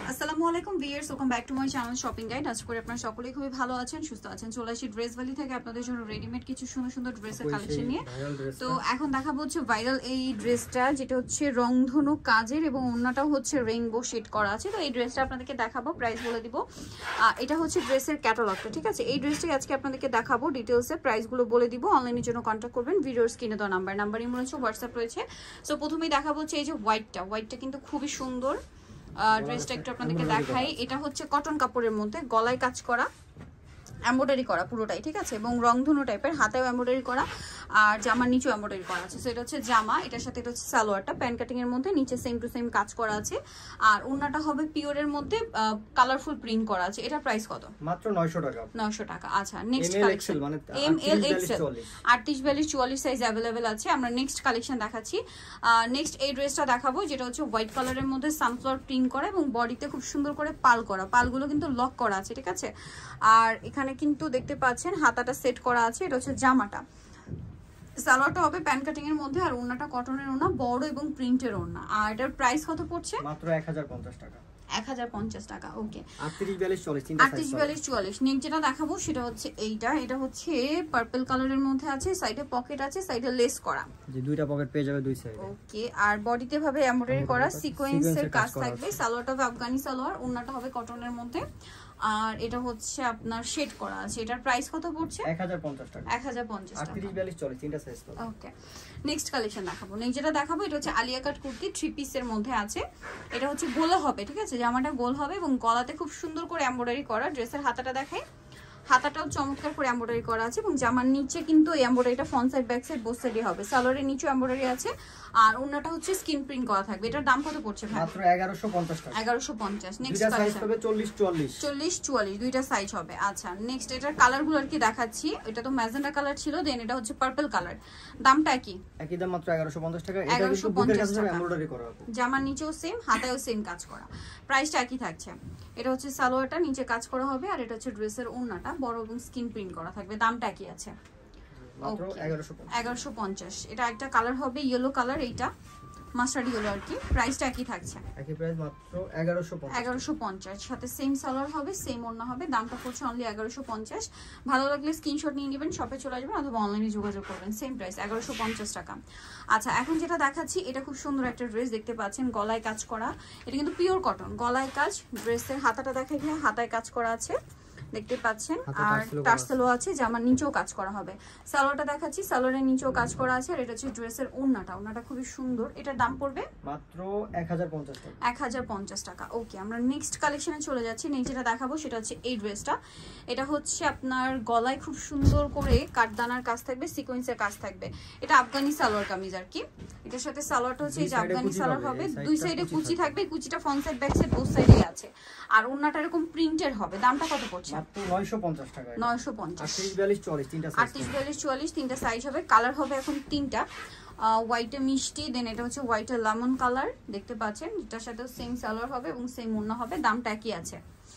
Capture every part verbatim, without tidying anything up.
আসসালামু আলাইকুম viewers, welcome back to my channel shopping guide. আশা করি আপনারা সকলেই খুবই ভালো আছেন, সুস্থ আছেন। চলে আসি ড্রেস ভ্যালি থেকে আপনাদের জন্য রেডিমেড কিছু সুন্দর সুন্দর ড্রেসের কালেকশন নিয়ে। তো এখন দেখাবো হচ্ছে ভাইরাল এই ড্রেসটা, যেটা হচ্ছে রংধনু কাজের এবং ওড়নাটাও হচ্ছে রেইনবো শেড করা আছে। তো এই ড্রেসটা আপনাদেরকে দেখাবো, প্রাইস বলে দিব। এটা হচ্ছে ড্রেসের ক্যাটালগটা, ঠিক আছে? এই ড্রেসটাই আজকে আপনাদেরকে দেখাবো, ডিটেলসে প্রাইসগুলো বলে দিব। অনলাইনের জন্য কন্ট্যাক্ট করবেন, ভিডিওর স্ক্রিনে দেওয়া নাম্বার নাম্বার ইমো রয়েছে, হোয়াটসঅ্যাপ রয়েছে। সো প্রথমেই দেখাবো হচ্ছে এই যে হোয়াইটটা, হোয়াইটটা কিন্তু খুবই সুন্দর। ড্রেসটা একটু আপনাদেরকে দেখাই। এটা হচ্ছে কটন কাপড়ের মধ্যে, গলায় কাজ করা, এমব্রয়ডারি করা পুরোটাই, ঠিক আছে? এবং রংধনু টাইপের, হাতেও এমব্রয়ডারি করা আর জামার নিচেও এমব্রয়ডারি করা আছে। সো এটা হচ্ছে জামা, এটার সাথে এটা হচ্ছে সালোয়ারটা প্যান্ট কাটিং এর মধ্যে, নিচে সেম টু সেম কাজ করা আছে। আর ওড়নাটা হবে পিওরের মধ্যে, কালারফুল প্রিন্ট করা আছে। এটা প্রাইস কত? মাত্র নয়শো টাকা। নয়শো টাকা। আচ্ছা, next collection M L XL আটত্রিশ বিয়াল্লিশ চুয়াল্লিশ সাইজ অ্যাভেলেবেল আছে। আমরা নেক্সট কালেকশন দেখাচ্ছি। নেক্সট এই ড্রেসটা দেখাবো, যেটা হচ্ছে হোয়াইট কালারের মধ্যে সানফ্লাওয়ার প্রিন্ট করা এবং বডিতে খুব সুন্দর করে পাল করা, পালগুলো কিন্তু লক করা আছে, ঠিক আছে? আর এখানে কিন্তু দেখতে পাচ্ছেন হাতাটা সেট করা আছে। এটা হচ্ছে জামাটা, সালোয়ারটা হবে প্যান্ট কাটিং এর মধ্যে, আর ওড়নাটা কটনের ওড়না, বড় এবং প্রিন্টের ওড়না। আর এটার প্রাইস কত পড়ছে? মাত্র এক হাজার পঞ্চাশ টাকা। এক হাজার পঞ্চাশ টাকা। ওকে, আটত্রিশ বিয়াল্লিশ চুয়াল্লিশ আটত্রিশ বিয়াল্লিশ চুয়াল্লিশ। নেক্সট যেটা দেখাবো সেটা হচ্ছে এইটা, এটা হচ্ছে পার্পল কালারের মধ্যে আছে, সাইডে পকেট আছে, সাইডে লেস করা, যে দুইটা পকেট পেয়ে যাবে দুই সাইডে। ওকে, আর বডিতে ভাবে এমব্রয়ডারি করা সিকোয়েন্সের কাজ থাকবে। সালোয়ারটা হবে আফগানি সালোয়ার, ওড়নাটা হবে কটনের মধ্যে, আর এটা হচ্ছে আপনার শেড করা আছে। এটার প্রাইস কত পড়ছে? এক হাজার পঞ্চাশ টাকা। এক হাজার পঞ্চাশ টাকা। আটত্রিশ বিয়াল্লিশ চুয়াল্লিশ তিনটা সাইজ পাবে। ওকে, নেক্সট কালেকশন দেখাবো। নেক্সট যেটা দেখাবো এটা হচ্ছে আলিয়াকাট কুর্তি, থ্রি পিসের মধ্যে আছে। এটা হচ্ছে গোল হবে, ঠিক আছে? জামাটা গোল হবে এবং গলাতে খুব সুন্দর করে এমব্রয়ডারি করা। ড্রেসের হাতাটা দেখাই, হাতাটাও চমৎকার করে এমব্রয়ডারি করা আছে এবং জামার নিচে কিন্তু এই এমব্রয়ডারিটা front side back side both সাইডে হবে। সালোয়ারের নিচেও এমব্রয়ডারি আছে আর ওড়নাটা হচ্ছে স্কিন প্রিন্ট করা থাকবে। এটার দাম কত পড়ছে ভাই? মাত্র এগারোশো পঞ্চাশ টাকা। এগারোশো পঞ্চাশ। নেক্সট দুইটা সাইজ হবে চল্লিশ চুয়াল্লিশ। চল্লিশ চুয়াল্লিশ দুইটা সাইজ হবে। আচ্ছা, নেক্সট এটার কালারগুলো আর কি দেখাচ্ছি। এটা তো ম্যাজেন্টা কালার ছিল, দেন এটা হচ্ছে পার্পল কালার। দামটা কি? একই দাম, মাত্র এগারোশো পঞ্চাশ টাকা। এটা এগারোশো পঞ্চাশ টাকা। এমব্রয়ডারি করা হবে, জামার নিচেও সেম, হাতায়ও সেম কাজ করা। প্রাইসটা একই থাকছে। এটা হচ্ছে সালোয়ারটা, নিচে কাজ করা হবে, আর এটা হচ্ছে ড্রেসের ওড়নাটা বড় এবং স্কিন প্রিন্ট করা থাকবে। দামটা একই আছে, মাত্র এগারোশো পঞ্চাশ। এটা একটা কালার হবে ইয়েলো কালার, এইটা মাস্টার্ড ইয়েলো আর কি। প্রাইসটা একই থাকছে, একই প্রাইস, মাত্র এগারোশো পঞ্চাশ। এগারোশো পঞ্চাশ, সাথে সেম সালোয়ার হবে, সেম ওড়না হবে। দামটা পড়ছে অনলি এগারোশো পঞ্চাশ। ভালো লাগলে স্ক্রিনশট নিয়ে নেবেন, শপে চলে আসবেন অথবা অনলাইনে যোগাযোগ করবেন। সেম প্রাইস, এগারোশো পঞ্চাশ টাকা। আচ্ছা, এখন যেটা দেখাচ্ছি এটা খুব সুন্দর একটা ড্রেস, দেখতে পাচ্ছেন গলায় কাজ করা। এটা কিন্তু পিওর কটন, গলায় কাজ। ড্রেসের হাতাটা দেখা গিয়ে হাতায় কাজ করা আছে, দেখতে পাচ্ছেন। আর টার্সেলও আছে, জামার নিচেও কাজ করা হবে। সালোয়ারটা দেখাচ্ছি, সালোয়ারের নিচেও কাজ করা আছে। আর এটা হচ্ছে ড্রেসের ওড়নাটা, ওড়নাটা খুবই সুন্দর। এটার দাম পড়বে মাত্র এক হাজার পঞ্চাশ টাকা। এক হাজার পঞ্চাশ টাকা। ওকে, আমরা নেক্সট কালেকশনে চলে যাচ্ছি। নেক্সট যেটা দেখাবো সেটা হচ্ছে এই ড্রেসটা। এটা হচ্ছে আপনার গলায় খুব সুন্দর করে কাঠদানার কাজ থাকবে, সিকোয়েন্সের কাজ থাকবে। এটা আফগানি সালোয়ার কামিজ আর কি। এটার সাথে সালোয়ারটা হচ্ছে এই যে আফগানি সালোয়ার হবে, দুই সাইডে কুচি থাকবে, কুচিটা front side back side both সাইডেই আছে। আর ওড়নাটা এরকম প্রিন্টের হবে। দামটা কত পড়ছে? মাত্র নয়শো পঞ্চাশ টাকা। নয়শো পঞ্চাশ। আটত্রিশ বিয়াল্লিশ চুয়াল্লিশ তিনটা সাইজ। আটত্রিশ বিয়াল্লিশ চুয়াল্লিশ তিনটা সাইজ হবে। কালার হবে এখন তিনটা, হোয়াইটে মিষ্টি, দেন এটা হচ্ছে হোয়াইটে লেমন কালার, দেখতে পাচ্ছেন। এটার সাথে সেম সালোয়ার হবে এবং সেম ওড়না হবে। দামটা একই আছে,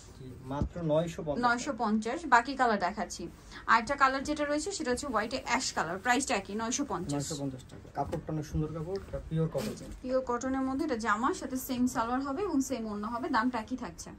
মাত্র নয়শো পঞ্চাশ। বাকি কালার দেখাচ্ছি। আরেকটা কালার যেটা রয়েছে সেটা হচ্ছে হোয়াইটে অ্যাশ কালার। প্রাইসটা একই, নয়শো পঞ্চাশ টাকা। কাপড়টা অনেক সুন্দর কাপড়, পিওর কটন, পিওর কটনের মধ্যে। এটা জামার সাথে সেম সালোয়ার হবে এবং সেম ওড়না হবে। দামটা একই থাকছে,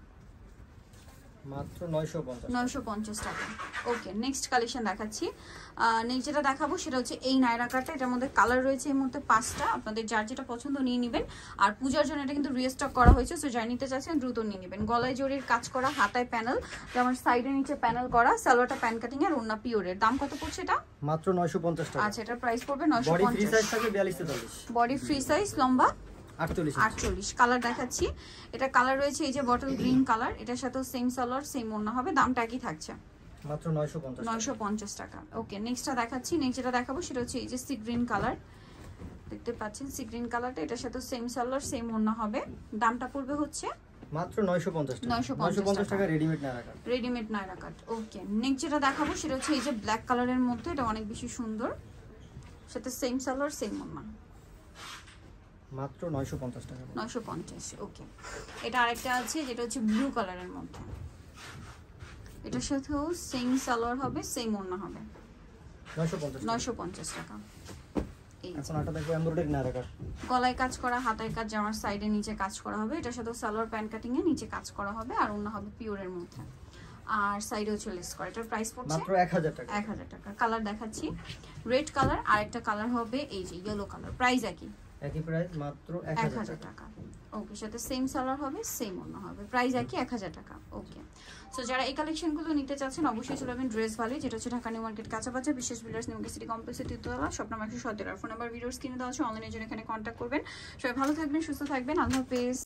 মাত্র নয়শো পঞ্চাশ টাকা। ওকে, নেক্সট কালেকশন দেখাচ্ছি। নেক্সট যেটা দেখাবো সেটা হচ্ছে এই নায়রাকাটটা। এটার মধ্যে কালার রয়েছে এই মুহূর্তে পাঁচটা। আপনাদের যার যেটা পছন্দ নিয়ে নেবেন। আর পূজার জন্য এটা কিন্তু রিস্টক করা হয়েছে, সো যারা নিতে চাচ্ছেন দ্রুত নিয়ে নেবেন। গলায় জরির কাজ করা, হাতায় প্যানেল, যেমন সাইডে নিচে প্যানেল করা, সালোয়ারটা প্যান কাটিং আর ওড়না পিওরের। দাম কত পড়ছে এটা? মাত্র নয়শো পঞ্চাশ টাকা। আচ্ছা, এটার প্রাইস পড়বে নয়শো পঞ্চাশ। বডি ফ্রি সাইজ থাকে বিয়াল্লিশ তেতাল্লিশ। বডি ফ্রি সাইজ, লম্বা আটচল্লিশ। আটচল্লিশ। কালার দেখাচ্ছি। এটা কালার রয়েছে এই যে বটল গ্রিন কালার। এটার সাথে সেম সালোয়ার সেম ওড়না হবে। দামটা একই থাকছে, মাত্র নয়শো পঞ্চাশ নয়শো পঞ্চাশ টাকা। ওকে, নেক্সটটা দেখাচ্ছি। নেক্সট যেটা দেখাবো সেটা হচ্ছে এই যে সি গ্রিন কালার, দেখতে পাচ্ছেন সি গ্রিন কালারটা। এটার সাথে সেম সালোয়ার সেম ওড়না হবে। দামটা পড়বে হচ্ছে মাত্র নয়শো পঞ্চাশ টাকা। নয়শো পঞ্চাশ টাকা readymade Naira cut. Readymade Naira cut. Okay, next যেটা দেখাবো সেটা হচ্ছে এই যে ব্ল্যাক কালারের মধ্যে। এটা অনেক বেশি সুন্দর, সাথে সেম সালোয়ার সেম ওড়না। মাত্র নয়শো পঞ্চাশ টাকা। নয়শো পঞ্চাশ। ওকে, এটা আরেকটা আছে যেটা হচ্ছে ব্লু কালারের মধ্যে। এটার সাথেও সেম সালোয়ার হবে, সেম ওড়না হবে। নয়শো পঞ্চাশ নয়শো পঞ্চাশ টাকা। এখন এটা দেখো এমব্রয়ডারি নায়রাকাট, গলায় কাজ করা, হাতায় কাজ, জামার সাইডে নিচে কাজ করা হবে। এটার সাথে সালোয়ার প্যান্ট কাটিং এ নিচে কাজ করা হবে আর অন্য হবে পিওরের মধ্যে, আর সাইডে হচ্ছে লেস করা। এটার প্রাইস পড়ছে মাত্র এক হাজার টাকা। এক হাজার টাকা। কালার দেখাচ্ছি, রেড কালার আর একটা কালার হবে এই যে ইয়েলো কালার। প্রাইস একই একই প্রাইস মাত্র এক হাজার টাকা। ওকে, সাথে সেম সালোয়ার হবে, সেম অন্য হবে, প্রাইস একই এক হাজার টাকা। ওকে, সো যারা এই কালেকশনগুলো নিতে চাচ্ছেন অবশ্যই চলে যাবেন ড্রেস ভ্যালি, যেটা হচ্ছে ঢাকা নিউ মার্কেট কাঁচাবাজার, বিশেষ বিল্ডার্স নিউ সিটি কমপ্লেক্সের তৃতীয়তলা, শপ নাম্বার একশো সতেরো। ফোন নাম্বার ভিডিওর স্ক্রিনে দেওয়া আছে, অনলাইনের জন্য এখানে কন্ট্যাক্ট করবেন। সবাই ভালো থাকবেন, সুস্থ থাকবেন, আল্লাহ হাফেজ।